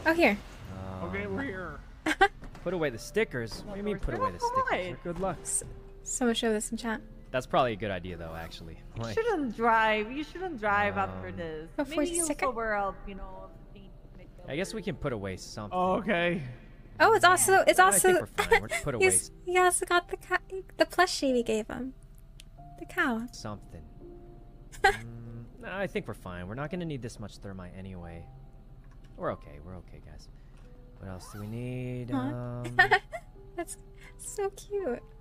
Oh, here. Okay, we're here. Put away the stickers. What do you mean put away the stickers? Good luck. Someone show this in chat. That's probably a good idea though, actually. You Like, shouldn't drive. You shouldn't drive after this. Before Maybe the you'll sticker? sober up, you know. I guess we can put away something. Oh, Okay. Oh, it's also I think we're fine. We're put away he also got the plushie we gave him. The cow. something. No, I think we're fine. We're not gonna need this much thermite anyway. We're okay. We're okay, guys. What else do we need? Huh? That's so cute.